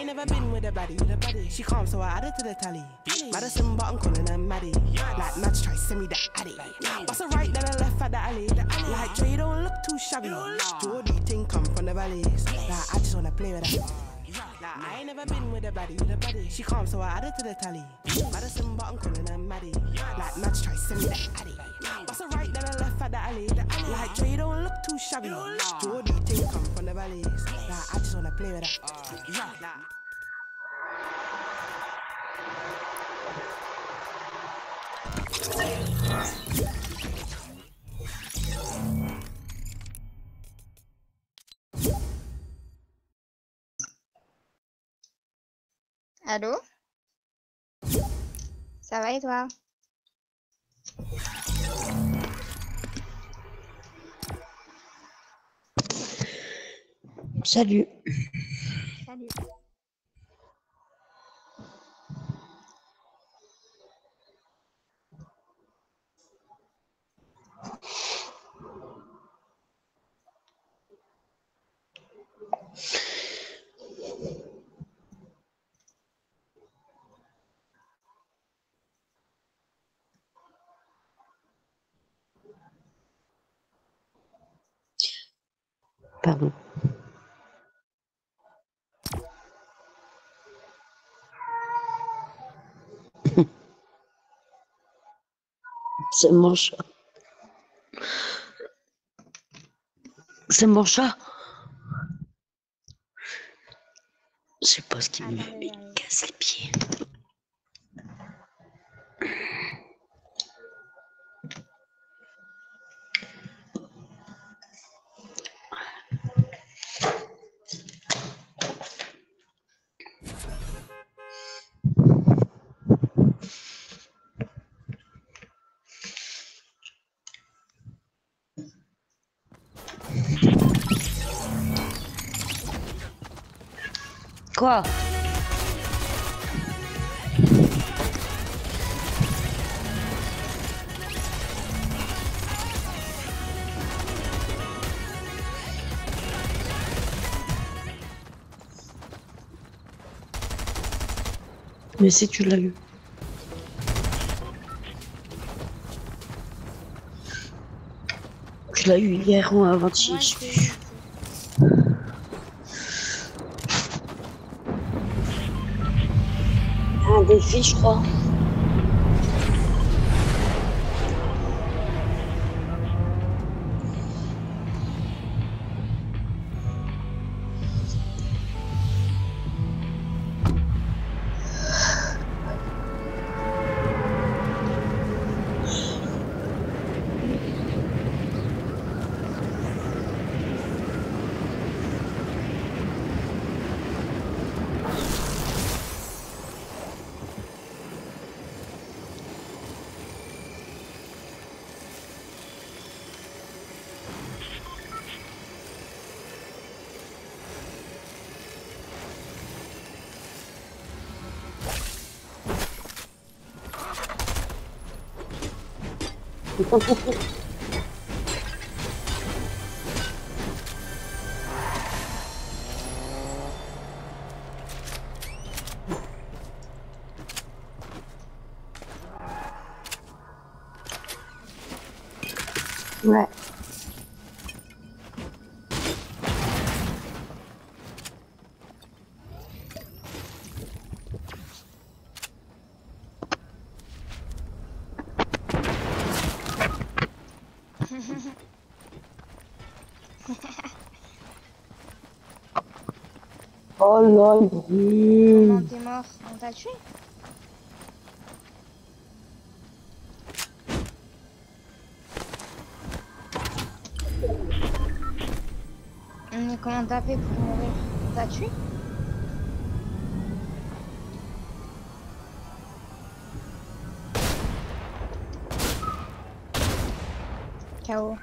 ain't never been with a baddie. She calm, so I added to the tally. Madison, but I'm calling her Maddie. Like Mads try send me the addy. What's a right, then I left at the alley. Like Dre don't look too shabby. Jordy think come from the valleys. Like I just wanna play with her. Like I ain't never been with a baddie. She calm, so I added to the tally. Madison, but I'm calling her Maddie. Like Mads try send me the addy. What's a right, then I left at the alley. Like Dre don't look too shabby. Jordy think come from the valleys. Like I just wanna play with her. Allô? Ça va et toi? Salut. Salut. Pardon. C'est mon chat. C'est mon chat. Je sais pas ce qu'il me casse les pieds. Quoi? Mais si tu l'as eu. Tu l'as eu hier ou avant-hier, je sais plus. Un défi, je crois. Ouais. Oh là, il brûle. Comment t'es mort? On t'a tué? Mais comment t'as fait pour mourir? On t'a tué? KO.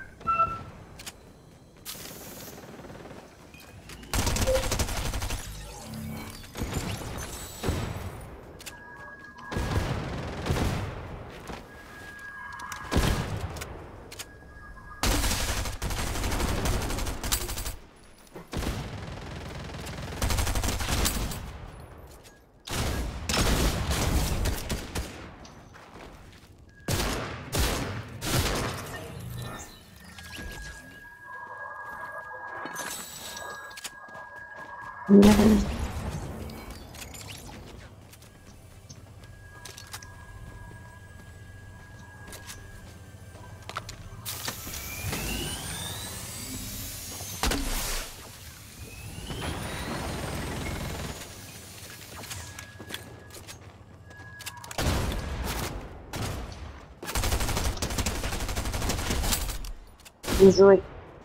Bien joué.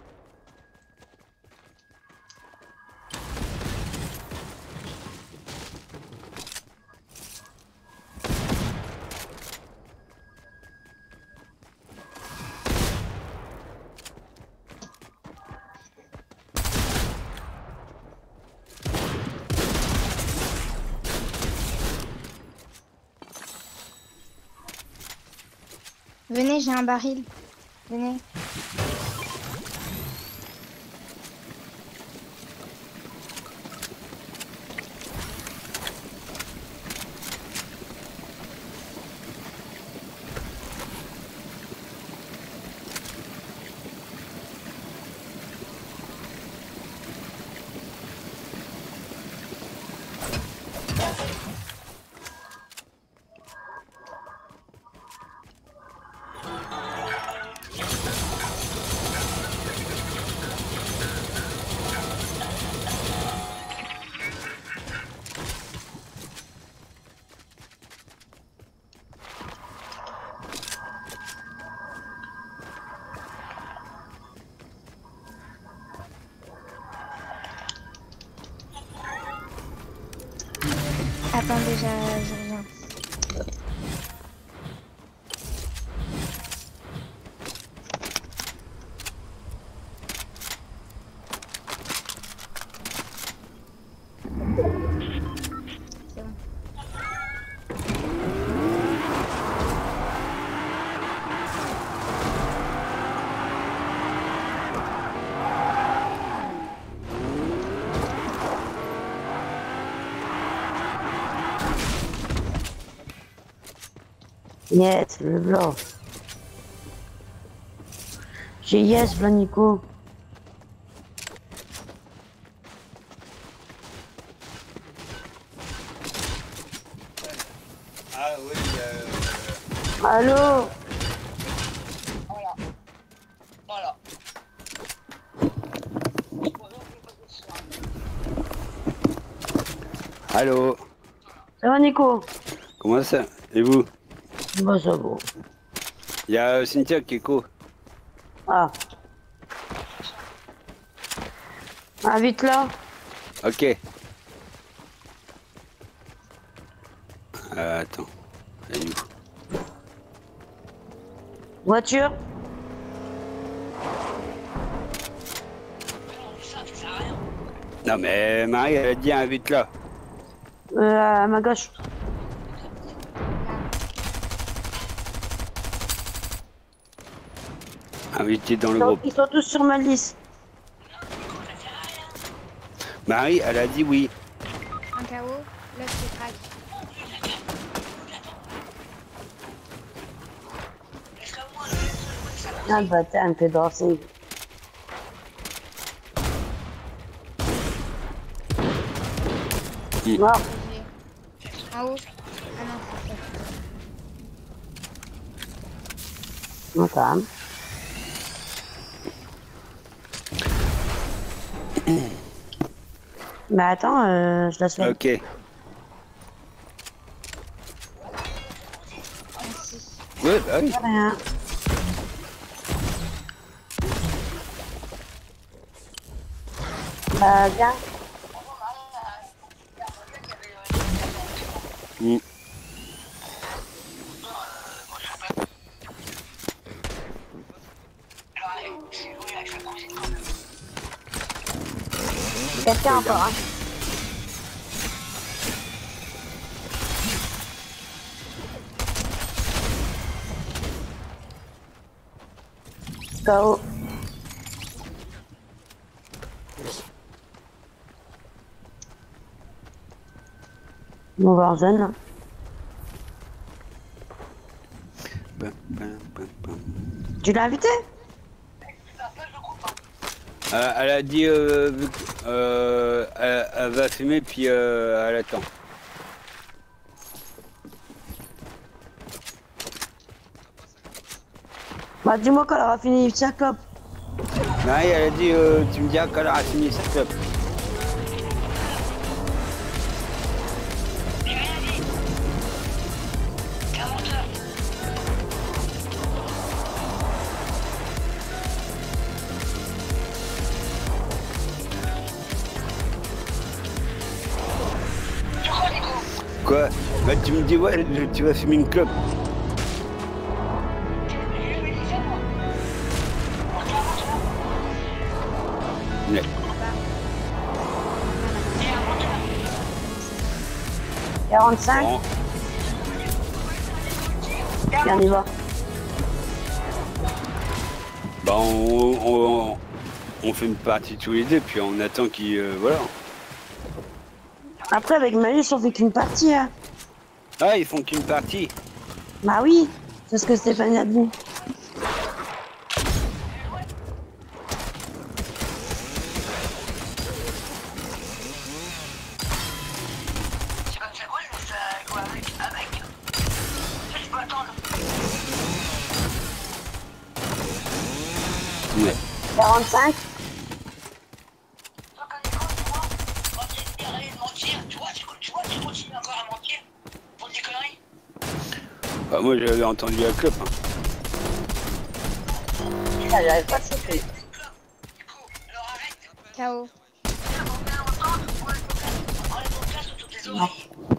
Venez, j'ai un baril. Venez. Attendez, je reviens. C'est bon. Yes, le blanc. J'ai yes, blanc Nico. Ah oui, Allô? voilà. Voilà. Allô, Ça va Nico? comment ça? Et vous? Bah ça va. Il y a Cynthia qui court. Ah. Ah vite là. Ok. Attends. Elle est où? Voiture. Non mais Marie, elle a dit invite là. À ma gauche. Invité dans le groupe. Ils sont tous sur ma liste. Marie, elle a dit oui. Un KO, là c'est crack. Ah bah t'es un peu dansé. Mort. En haut. Ah non, c'est ça. Non, quand même. Mais attends, je la soigne. Ok. Merci. Ouais, bah oui. Rien. Bah viens. Mm. Quelqu'un encore, hein. KO. Mon Warzone. Bam, bam, bam, bam. Tu l'as invité? Elle a dit elle va fumer puis elle attend. Bah dis-moi quand elle aura fini sa clope. Marie, elle a dit tu me diras quand elle aura fini sa clope. Quoi? Bah tu me dis ouais, tu vas fumer une clope. Ouais. 45. Bon. Et on y va. Bah on fait une partie tous les deux puis on attend qu'il voilà. Après avec Malus on fait qu'une partie hein. Ah ils font qu'une partie. Bah oui, c'est ce que Stéphanie a dit. Ouais. 45. Bah moi j'avais entendu la clope. Hein. Ah, j'arrive pas à sauter. KO. Non.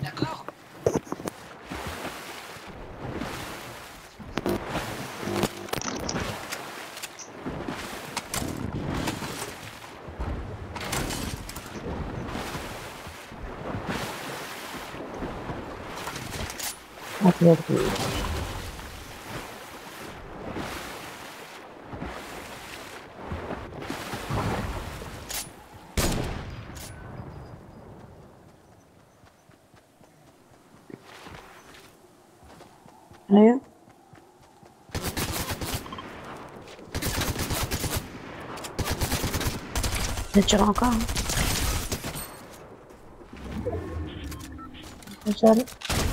Ok. Sérieux? Je tire encore. Hein. Je suis allé.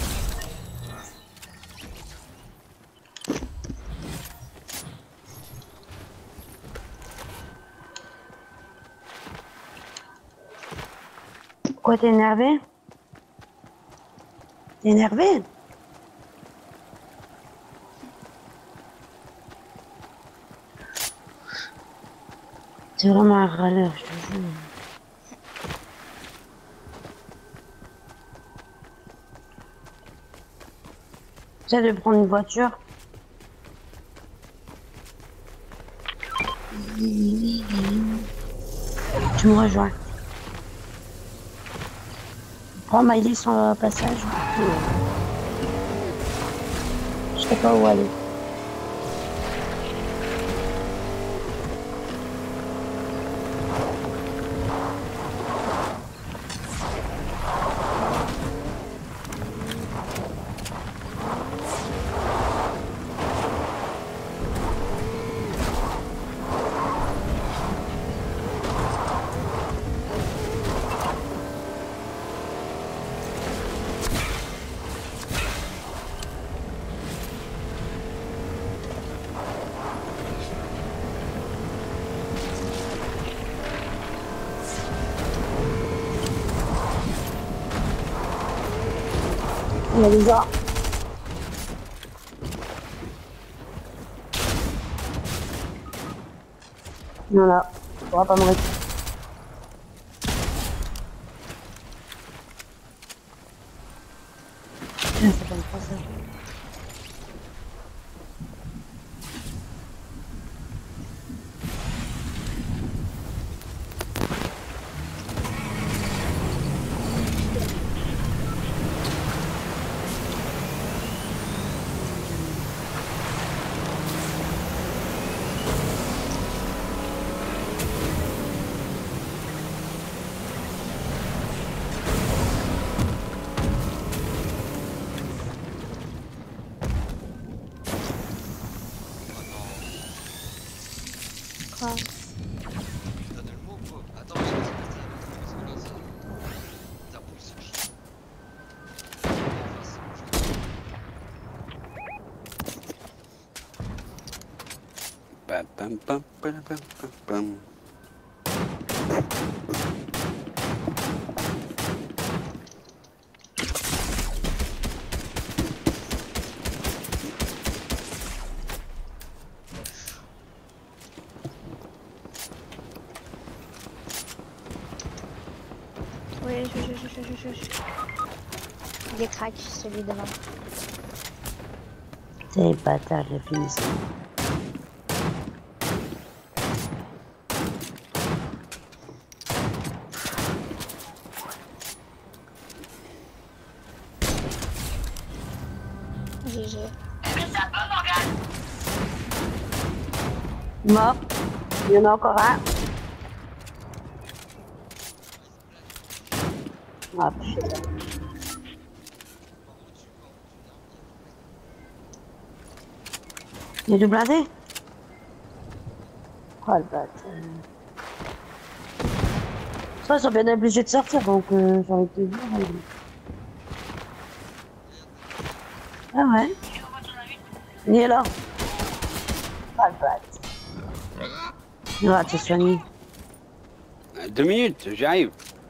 Pourquoi t'es énervé? T'es énervé? C'est vraiment un râleur, je te jure. J'essaie de prendre une voiture. Tu me rejoins. Prends Miley sur le passage. Je sais pas où aller. Il y a des gens. Non, là, tu pourras pas me récupérer. Putain, ça tombe pas ça. Quoi? pam, pam, pam, pam, pam, pam. Oui, je. Il est crack, celui devant. C'est bâtard, j'ai fini ça. GG. Mort. Il y en a encore un. Ah putain. Il y a du blindé. Oh le bâtard. Ça, ils sont bien obligés de sortir, donc j'ai envie de te dire. Ah ouais. Il est là. Oh le bâtard. Il va te soigner. 2 minutes, j'arrive.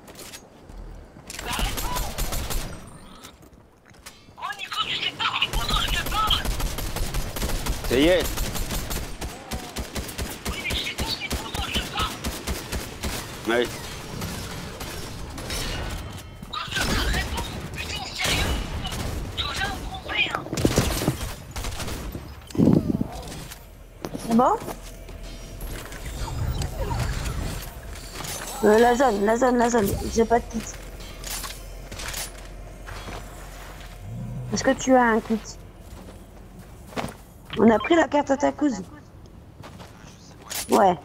Ça y est. Ouais. C'est bon? La zone. J'ai pas de kit. Est-ce que tu as un kit? On a pris la carte à ta cousine. Ouais.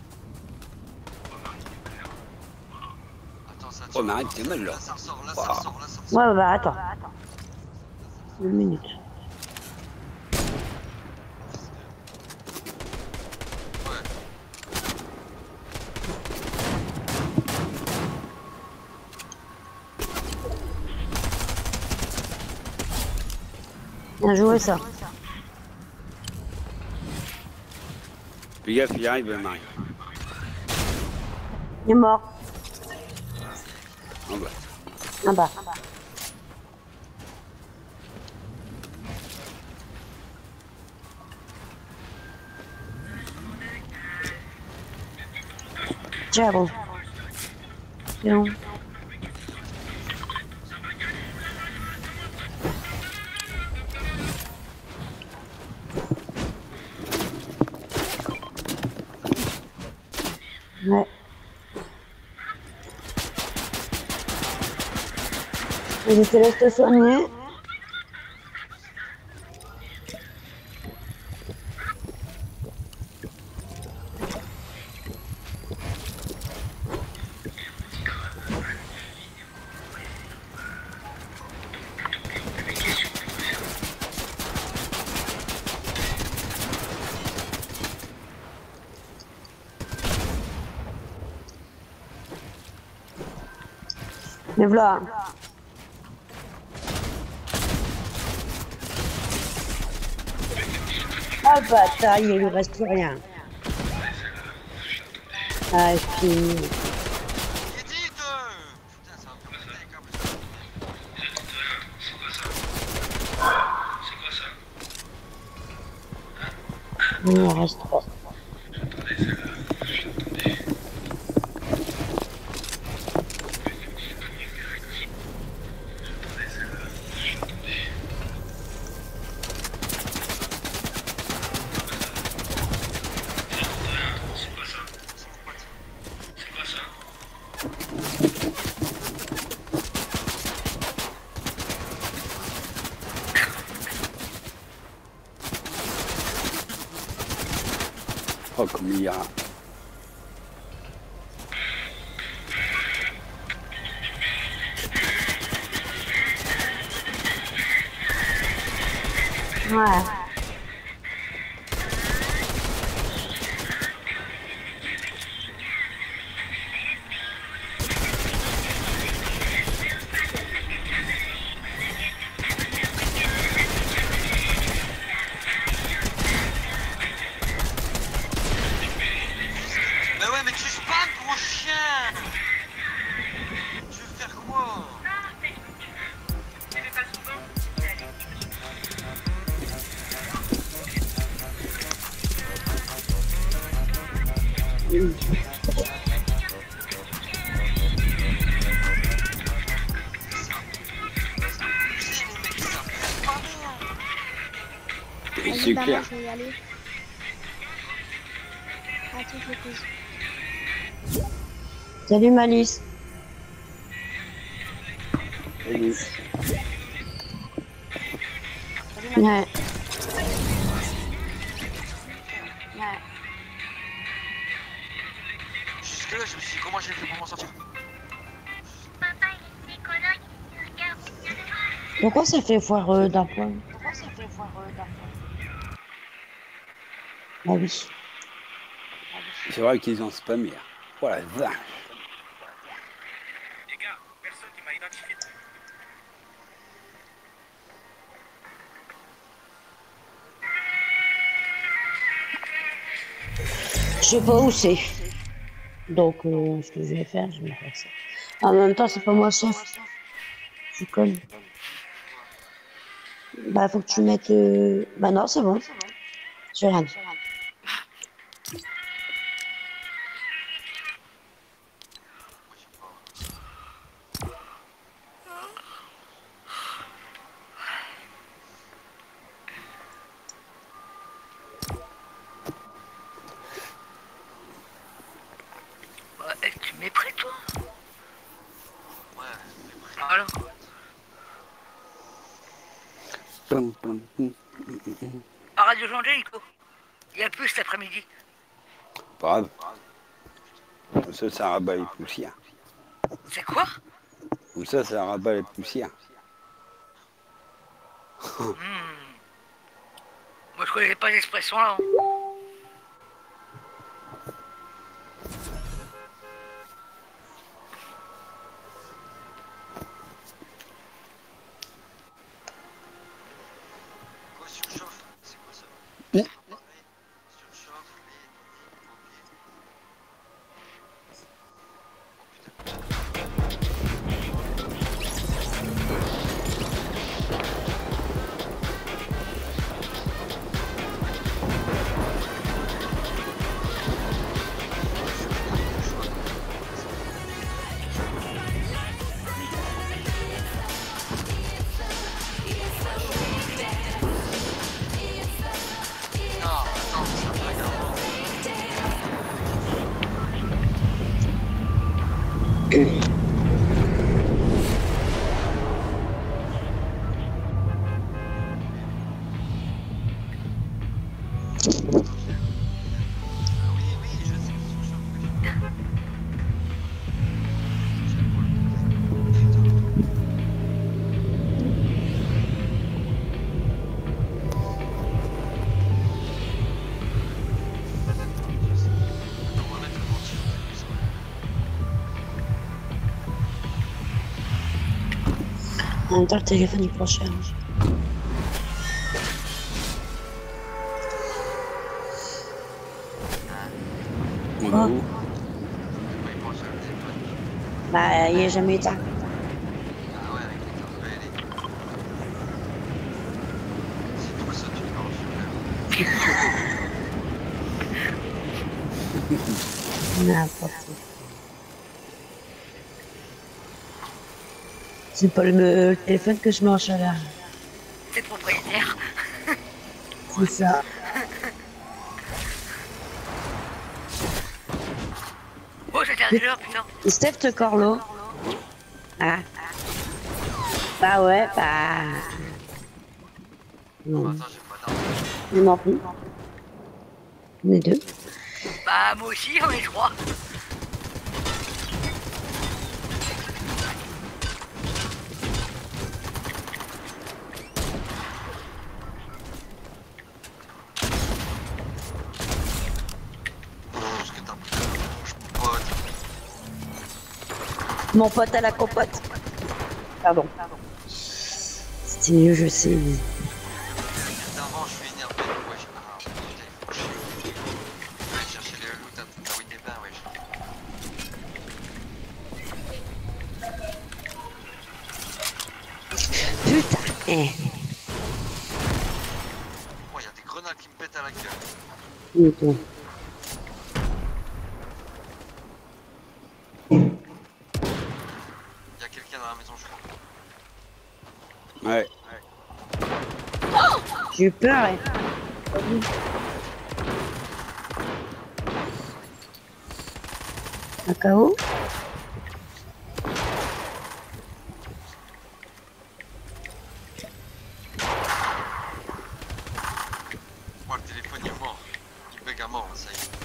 Oh, mais arrête, t'es mal là. Ouais, bah attends. 1 minute. Bien joué ça. Fais gaffe, il arrive, Marie. Il est mort. En bas. En bas. Ciao. C'est bon. Ouais. Je te laisse te soigner. Mais voilà. Ah bâtard, il lui reste plus rien. Ah, fini. Il en reste 3. Oh, comme il y a. Ouais. Et Vas-y, c'est bah, clair. moi, je vais y aller. À toutes les pauses. Salut Malice. Salut. Ouais. Jusque-là, je me suis dit, comment j'ai fait pour m'en sortir? Pourquoi ça fait foireux d'un point? Ah oui. C'est vrai qu'ils ont spammé. Oh la vache. Les gars, personne qui m'a identifié. Je sais pas où c'est. Donc, ce que je vais faire, je vais faire ça. En même temps, c'est pas moi chef. Je suis conne. Bah, faut que tu mettes... Bah non, c'est bon. Je vais rien. Ouais, tu m'es prêt, toi? Ouais, Voilà. Pum, pum, pum. Arrête de changer, Nico. Il y a plus cet après-midi. Pas grave. Comme ça rabat les poussières. C'est quoi? Comme ça rabat les poussières. Moi, je connais pas l'expression là. Hein. quoi, surchauffe? C'est quoi ça? Oui. Surchauffe les pompiers. Non, attends, ça me regarde. Oui, oui, je sais que c'est surchauffe. On va mettre le ventilo. En même temps, le téléphone, il prend cher. On Quoi? va où? Oui, moi, j'ai le téléphone. Bah, il est jamais éteint. Ah ouais, avec les cartes, ouais, c'est tout ça, tu le ranges. N'importe quoi. C'est pas le téléphone que je mets en chaleur. C'est propriétaire. C'est ça. Oh, j'étais arrivé là, putain. Steph te Corlo. Ah. Bah ouais, bah... Non, Attends, j'ai pas d'arme. je m'en prie. On est deux. Bah, moi aussi, on est trois. Parce que t'as pris la tronche, mon pote. Mon pote à la compote. Pardon. C'était mieux, je sais. Mais... D'avant, je suis énervé. Wesh. Ah, putain, il faut chier. Je vais aller chercher le loot à Winnie des Bains, wesh. Putain. Eh. Oh, il y a des grenades qui me pètent à la gueule. Nickel. J'ai eu peur. Un KO. Moi, le téléphone il est mort. Il bug à mort, ça y est.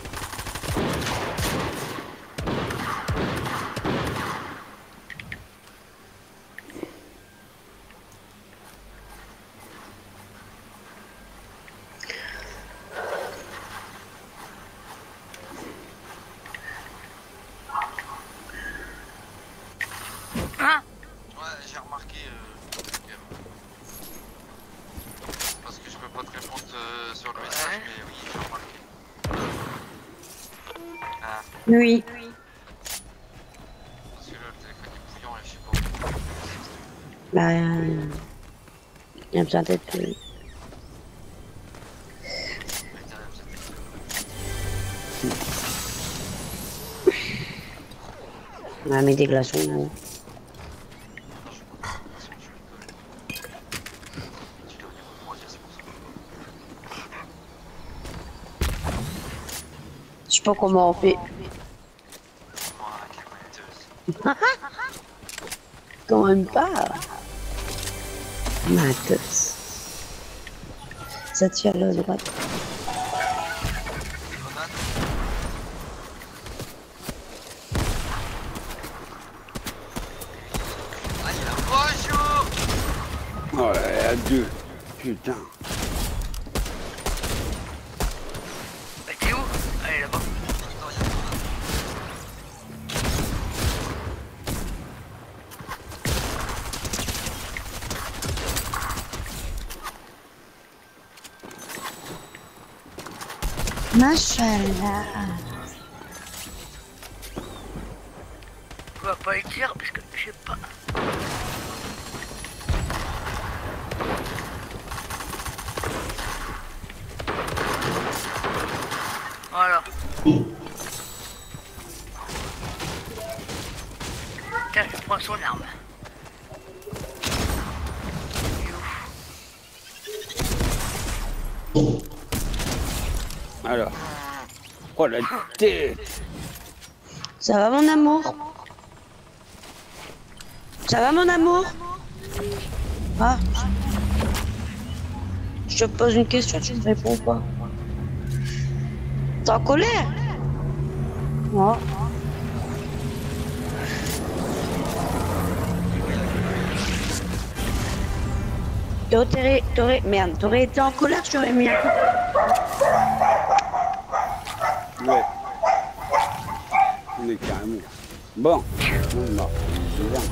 Ouais, j'ai remarqué. Parce que je peux pas te répondre sur le message, mais oui, j'ai remarqué. Ah, Oui. parce que là, le téléphone est bouillant et je sais pas. Bah, il y a besoin d'être. On a mis des glaçons. Hein. Je sais pas comment on fait. Quand même pas. Matos. Ça tire à la droite. Oh là, à deux. Putain. Bah t'es où? Allez là-bas. Machallah. On va pas les tirer parce que je sais pas. Voilà. Tiens, je prends son arme. Alors. Oh la tête. Ça va mon amour? Ça va mon amour? Ah. Je te pose une question, tu me réponds pas. T'es en colère? Non. Merde, t'aurais été en colère, je t'aurais mis un coup. Ouais. On est carrément. Bon. Non. C'est bien.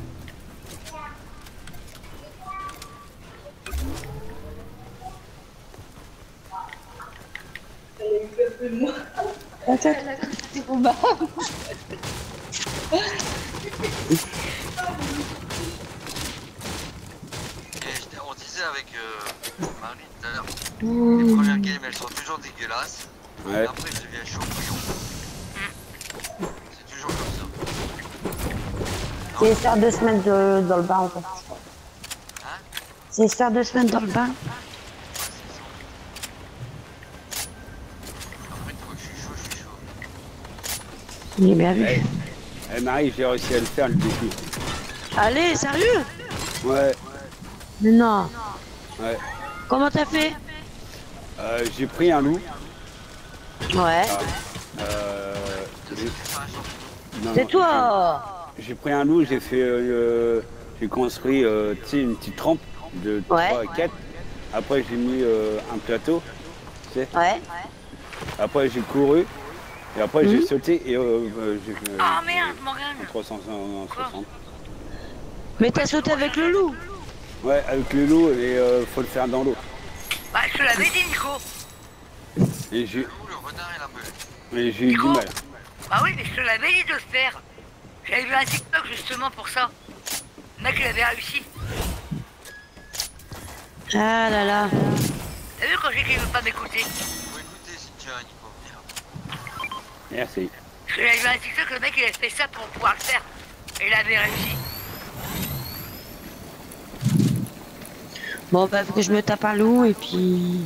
Attends, c'est combat. On disait avec Marie tout à l'heure, les premières games elles sont toujours dégueulasses, Ouais. et après je deviens chaud bouillon. C'est toujours comme ça. C'est histoire de se mettre dans le bain en fait. Hein? C'est histoire de se mettre dans le bain. Après toi, je suis chaud. Il est bien vu. Hey. Eh Marie, j'ai réussi à le faire le défi. Allez, sérieux? Ouais. Mais non. Ouais. Comment t'as fait? J'ai pris un loup. Ouais. Non, C'est non, toi. J'ai pris un loup, j'ai fait, j'ai construit, tu sais, une petite rampe de 3 Ouais. à 4. Après j'ai mis un plateau, tu sais. Ouais. Après j'ai couru et après j'ai sauté et j'ai Ah merde, Morgane. 360. Mais t'as sauté avec le loup. Ouais, avec le loup et faut le faire dans l'eau. Bah je te l'avais dit Nico. Et j'ai Le renard et la meule. eu du Nico. mal. Bah oui, mais je te l'avais dit de le faire. J'avais vu un TikTok justement pour ça. Le mec il avait réussi. Ah là là. T'as vu quand j'ai dit qu'il veut pas m'écouter? Faut écouter Cynthia, Nico. Merde. Merci. Parce que j'avais vu un TikTok, le mec il avait fait ça pour pouvoir le faire. Et il avait réussi. Bon, bah, faut que je me tape un loup et puis.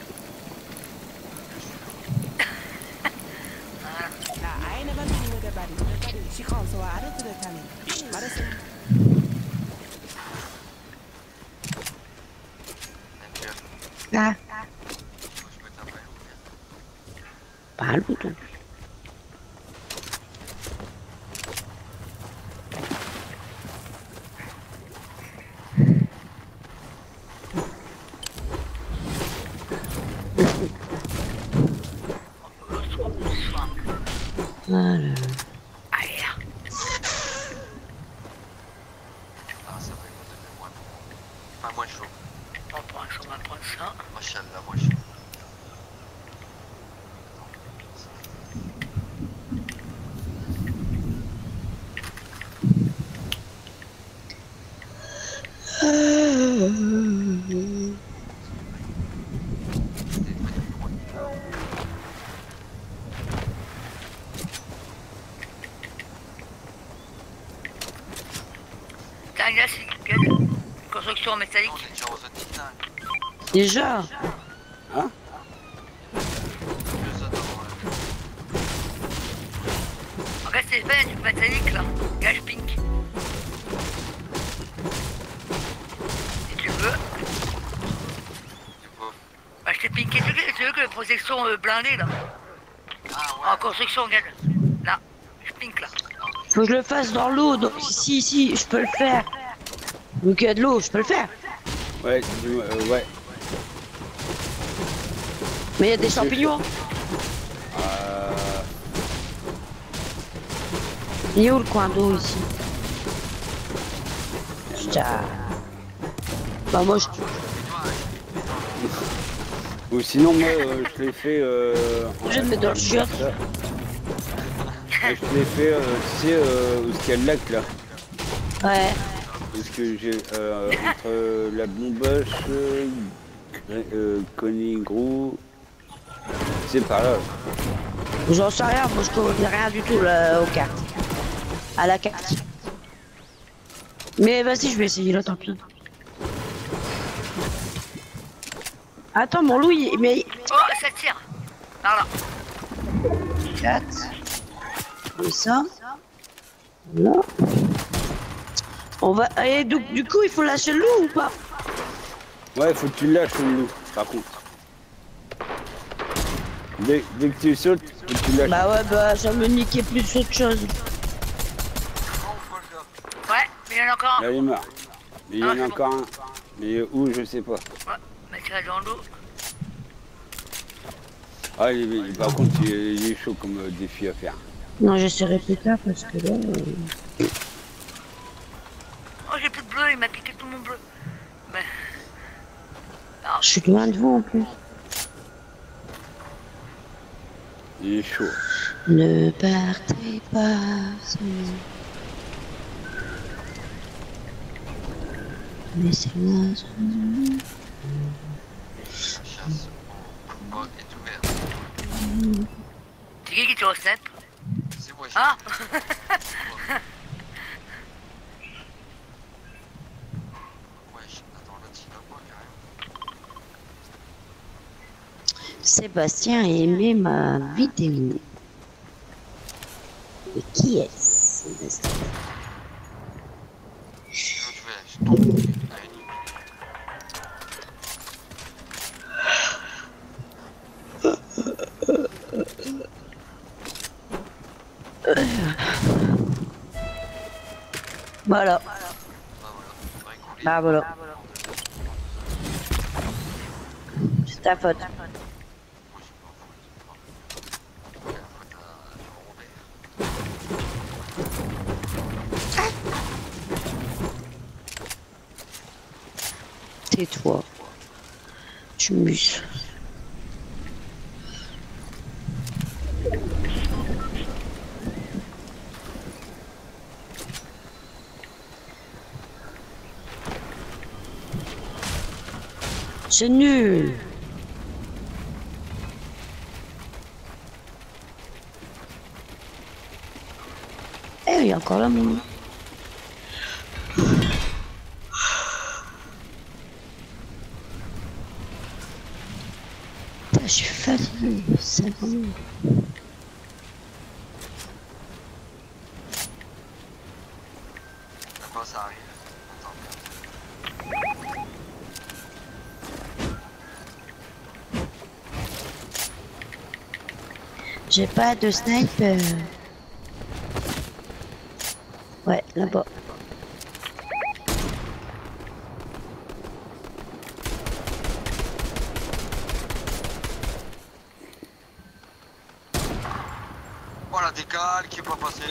Nah, I ain't never been with a baddie. She calm, so I added to the tally. Madison. Ah, Faut que je me tape un loup, merde. pas un loup, toi. Voilà. Allez, là. Ah, ça va, il me donne moins. Enfin, moins chaud. On va prendre ça. Machallah, moins chaud. Tiens, là, c'est une construction métallique. On est déjà aux zones titans. Déjà. Hein? Deux zones avant. Regarde, c'est pas un truc métallique là. Gage pink. Si tu veux. Du coup. Bah, je t'ai pinké. Tu veux que la protection blindée là. Ah En ouais. construction, regarde. Là. Je pink là. Faut que je le fasse dans l'eau, donc si, je peux le faire. Donc il y a de l'eau, je peux le faire. Ouais, ouais. Mais il y a des champignons. Il est où le coin d'eau ici? Putain. Bah moi je... Ou sinon, moi, je l'ai fait. Je le mets dans le chiotte. Je l'ai fait, tu sais, où est-ce qu'il y a le lac là. Ouais. Parce que j'ai entre la bomboche, Conigrou, c'est par là. J'en sais rien, moi je connais rien du tout là, aux cartes. À la carte. Mais vas-y, je vais essayer là, tant pis. Attends, mon loup, mais... Oh, ça tire. Par là. 4. Comme ça. Voilà. On va... Et du coup, il faut lâcher le loup ou pas? Ouais, faut que tu lâches le loup, par contre. Dès que tu sautes, faut que tu lâches. Bah ouais, bah ça me niquait plus autre chose. Ouais, mais il y en a encore un. Là, il est mort. Mais il y Ah, en c'est a bon. encore un. Mais où, je sais pas. Ouais, mais tirer dans l'eau. Ah, par contre, il est chaud comme défi à faire. Non, j'essaierai plus tard parce que là... Oh, j'ai plus de bleu, il m'a piqué tout mon bleu. Mais... Alors, Je suis loin de vous en plus. Il est chaud. Ne partez pas sans moi. Laissez-moi sans moi. Chasse au bot est ouverte. c'est qui tire au snap? C'est moi. Ah Wesh, attends, l'autre il va pas carrément. Sébastien a aimé ma vidéo. Mais qui est-ce, Sébastien? L'autre, je tombe. Allez, Voilà. bah voilà, Bah voilà. C'est ta faute. Tais-toi. Tu muses. C'est nul. Eh, il y a encore là, mon... Je suis fatigué, 5 minutes. D'abord ça arrive. Attends. J'ai pas de sniper. Ouais, là-bas. Oh la décale qui est pas passée.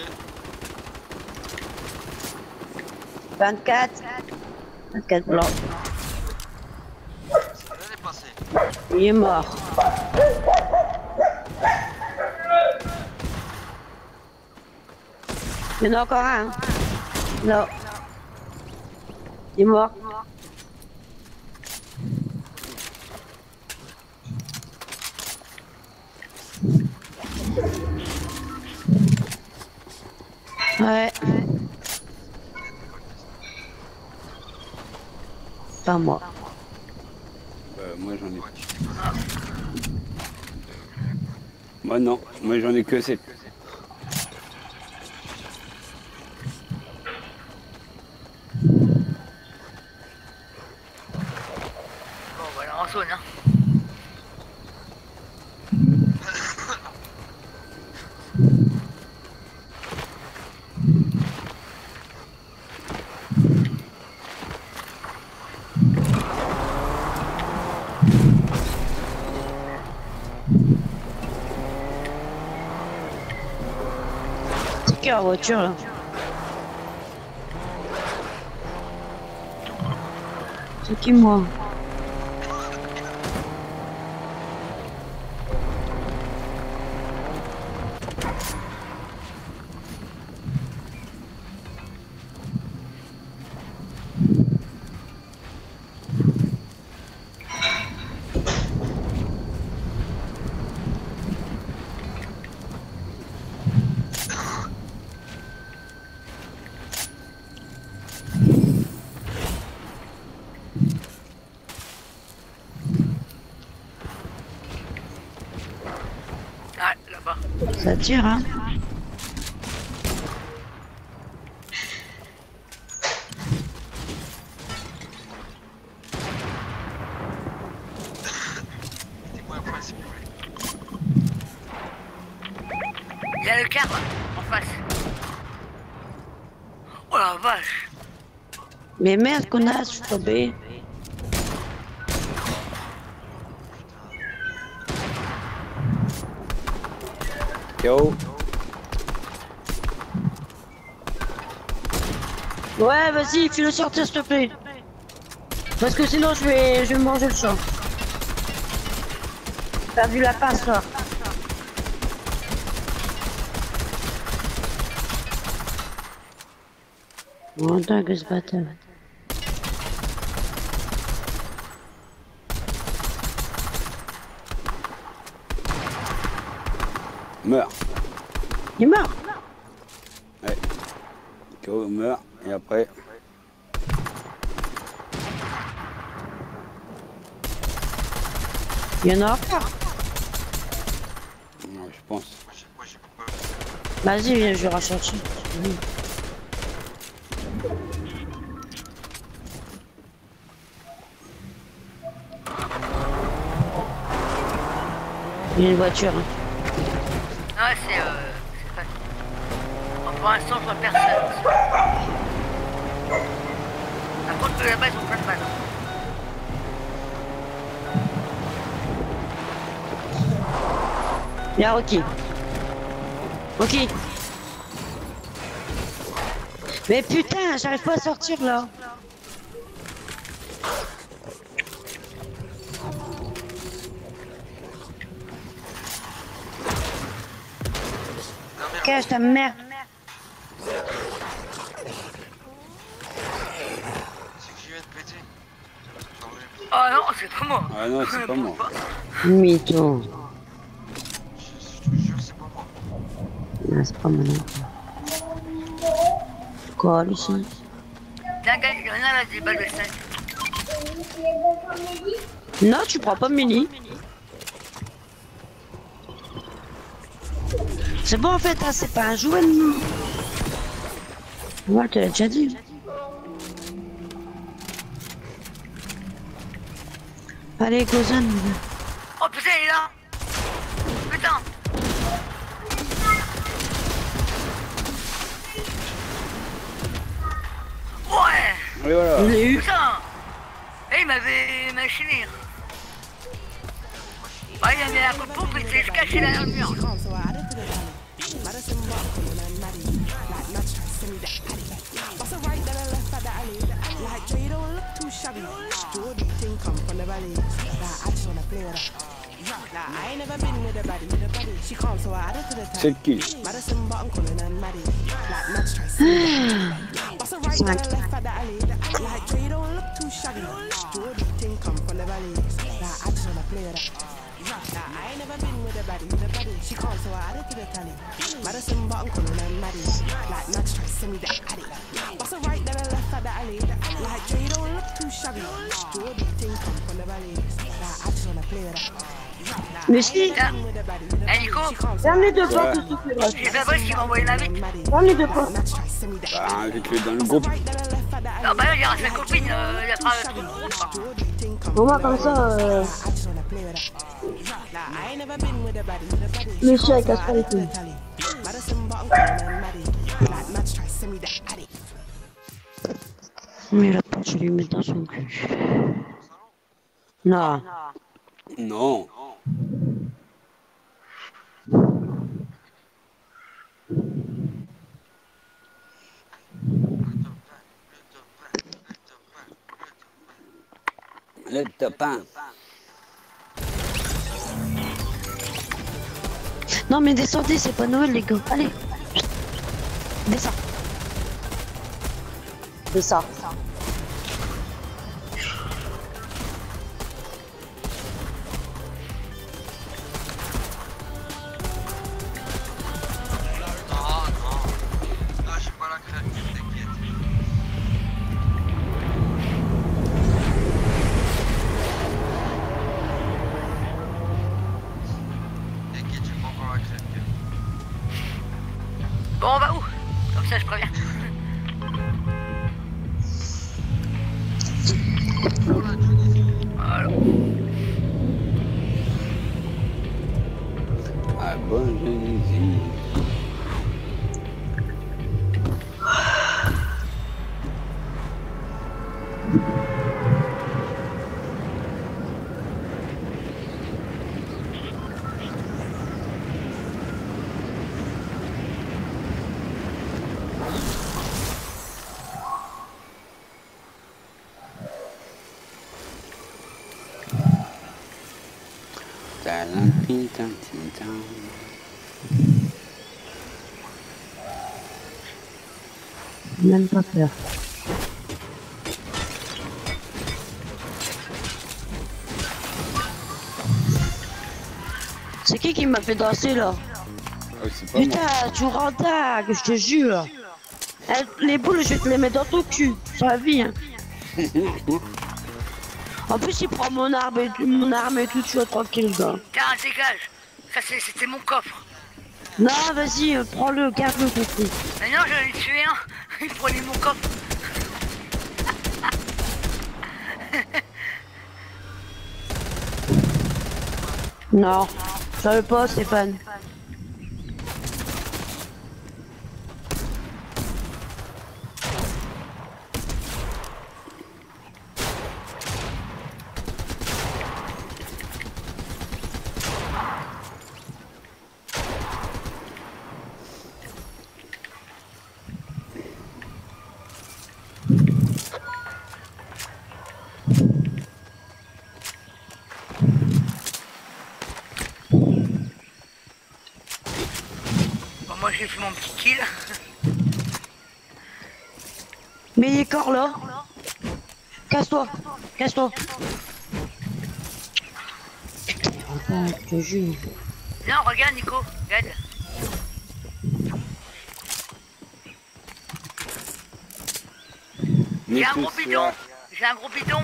24 blancs. Elle est passée. Il est mort. Il y en a encore un. Non. Il est mort. Ouais. Pas moi. Moi j'en ai. Moi non, moi j'en ai que 7. Bon, voilà, en zone, hein. C'est qui en voiture là? C'est qui moi? Ah, là-bas. Ça tire hein? Dis-moi un point s'il vous plaît. Il y a le car, là, en face. Oh la vache. Mais merde connasse, je suis tombé. KO. Ouais, vas-y, fais-le sortir s'il te plaît. Parce que sinon je vais manger le champ. Perdu la passe là. Oh dingue ce bâtard. Meurs. Il est mort. Ouais. KO meurt et après. Il y en a encore. Non, je pense. Moi j'ai pas. Vas-y, viens, je vais rechercher. Il y a une voiture. Hein. Ah, c'est pas... Bon, pour l'instant, je vois personne. Par contre, là-bas, ils ont plein de balles. Il y a Rocky. Rocky. Mais putain, j'arrive pas à sortir là. Cache ta mère. C'est que je viens de péter. Oh non, c'est pas moi. Ah non, c'est pas moi. Mytho. Je te jure, c'est pas moi. Non, c'est pas moi non. Quoi, Lucie? Tiens, gars, il y en a là, des balles de 5. Non, tu prends pas Mini. C'est bon en fait, hein, c'est pas un jouet. Non. Ouais, tu l'as déjà dit. Allez, Gozan. Oh putain, il est là. Putain. Ouais. Et voilà. Je l'ai eu. Putain. Et il m'avait machiné. Ouais, il a mis la coupe et il s'est caché derrière le mur. C'est qui? Madison bottom calling and Maddie. Like Max try to send me that addict. Bust a right then a left at the alley. Like Jay don't look too shabby. Jordy thing come from the valley. Like I just wanna play with that. Mais si, Eh Nico, ferme les deux portes, s'il te plaît. j'ai Fabrice qui m'a envoyé l'invite. Ferme les deux portes. Bah, invite-le dans le groupe. Non, bah là, il y aura sa copine, il y a pas trop de groupe. Pour moi, comme ça, monsieur, elle casse pas les couilles. Mais la porte, je lui mets dans son cul. Non. Non. Le top 1. Non, mais descendez, c'est pas Noël, les gars. Allez. Descends. Descends. Non, non. Là, j'ai pas la créature, t'inquiète. T'inquiète, j'ai pas encore la créature. Bon, on va où? Comme ça, je préviens. Voilà, Johnny. Voilà. Ah bon, je l'ai dit. Même pas peur. C'est qui m'a fait danser là? Oh, c'est pas moi. Putain, tu rends dingue, je te jure. Les boules, je vais te les mettre dans ton cul, sur la vie. Hein. En plus, il prend mon arme et tout, tu vois, tranquille, gars. Tiens, dégage. Ça, c'était mon coffre. Non, vas-y, prends-le, garde-le, ton truc. Mais non, j'en ai tué un. Il prenait mon coffre. Non, je savais pas, Stéphane. Bon, moi, j'ai fait mon petit kill. Mais il est corps là. Casse-toi, casse-toi. Putain, je te jure. Non, regarde, Nico. Regarde. J'ai un gros bidon. J'ai un gros bidon.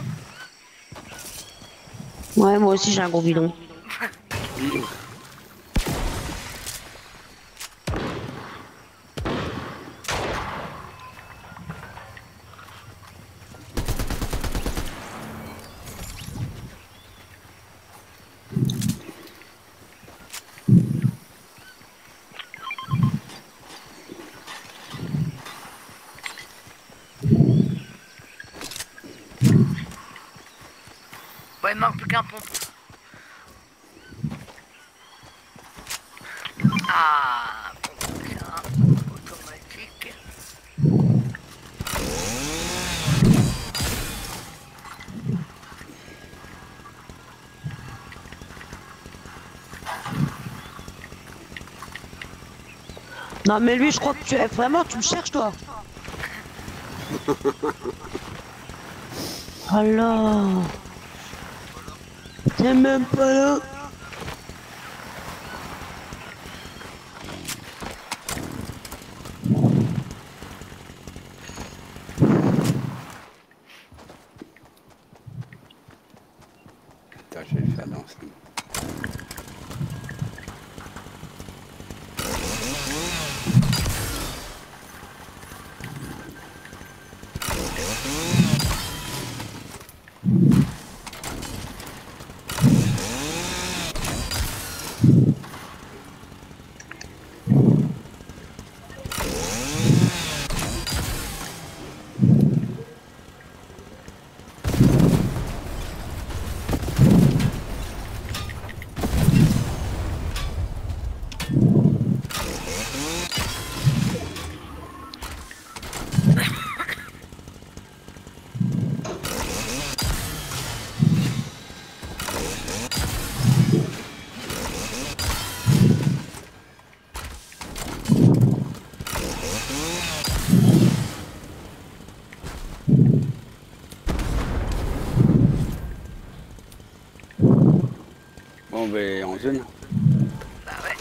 Ouais, moi aussi j'ai un gros bidon. aucun pompe. Ah, pompe, ça, automatique. Non mais lui je crois que tu es vraiment tu me cherches toi. Alors. T'es même pas là. Putain, je vais le faire danser. Bon, ben, en zone. Bah ouais.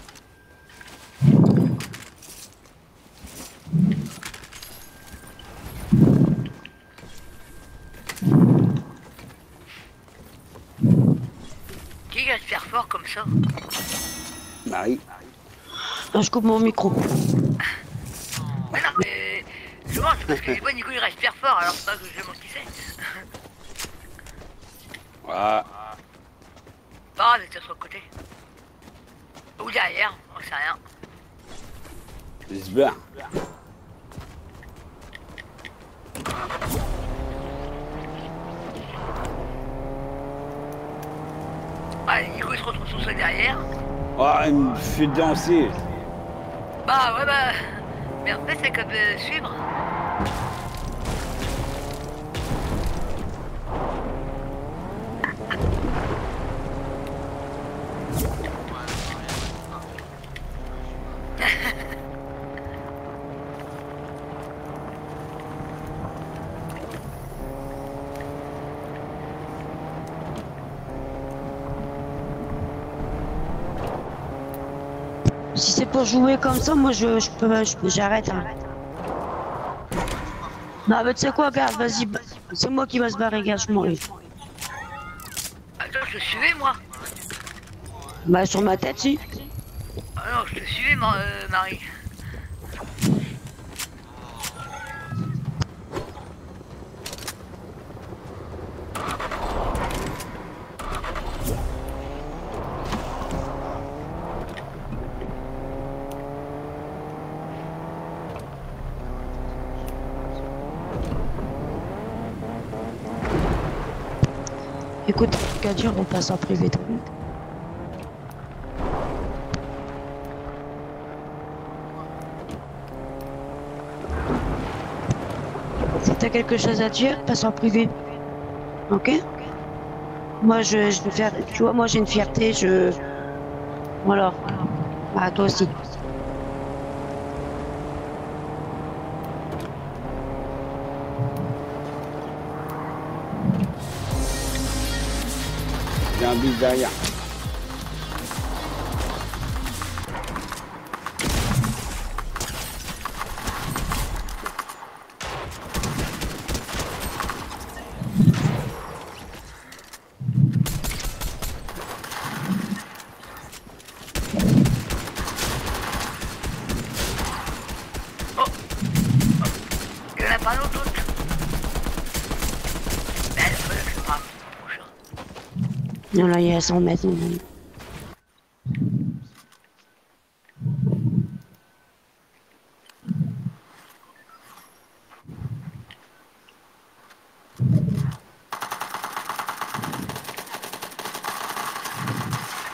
Qui va se faire fort comme ça? Marie. Non, je coupe mon micro. Mais non, mais... Je mange parce que les fois Nico il respire fort, alors c'est pas que je demande qui c'est. Voilà. Pas grave, d'être sur le côté. Ou derrière, on sait rien. Il se barre. Allez, Nico il se retrouve sur ça derrière. Oh, il me fait danser. Bah ouais bah... Mais en fait c'est comme suivre. Si c'est pour jouer comme ça, moi j'arrête. Hein. Non mais tu sais quoi, regarde, vas-y, c'est moi qui va se barrer, regarde, je m'en vais. Attends, je te suivais moi. Bah sur ma tête, si. Ah non, je te suivais Marie. Écoute, qu'à dire, on passe en privé. Si t'as quelque chose à dire, passe en privé. Ok? Moi, je vais faire... Tu vois, moi, j'ai une fierté, Voilà. Ah, toi aussi. Il y a un bus derrière. Il y en a pas d'autres. Mais c'est pas prochain. Non, là, il y a 100 mètres. Non.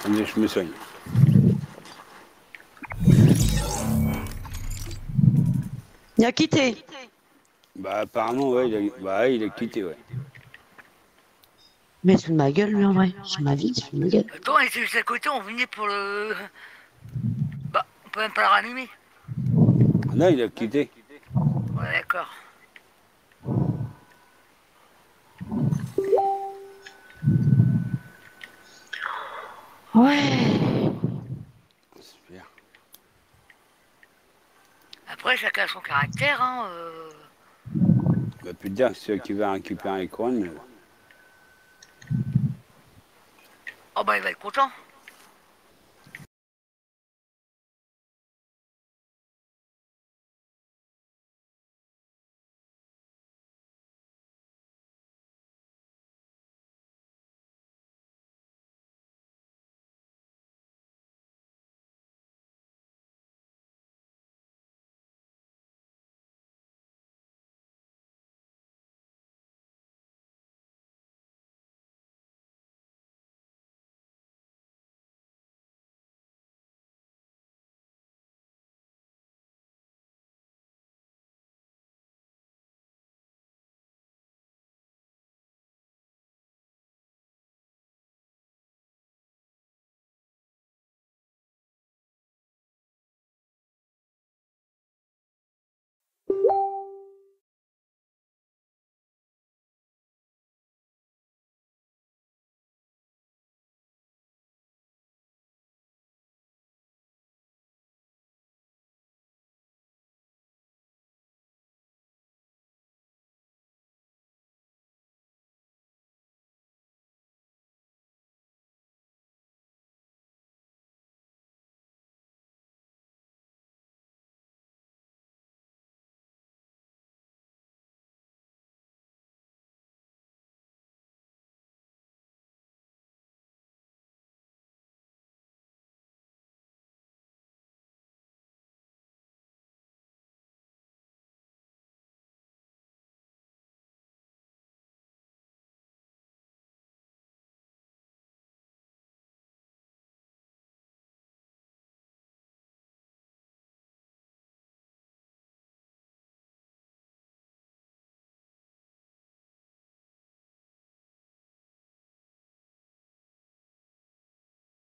Attendez, je me soigne. Il a quitté. Bah apparemment ouais, il a quitté ouais. Mais c'est de ma gueule lui en vrai. Sur ma vie, c'est de ma gueule. Attends, on était juste à côté, on venait pour le... Bah, on peut même pas le rallumer. Là il a quitté. Ouais, d'accord. Ouais. Super. Après, chacun a son caractère, hein. Bah peut te dire que ceux qui va récupérer les couronnes. Oh bah, il va être content.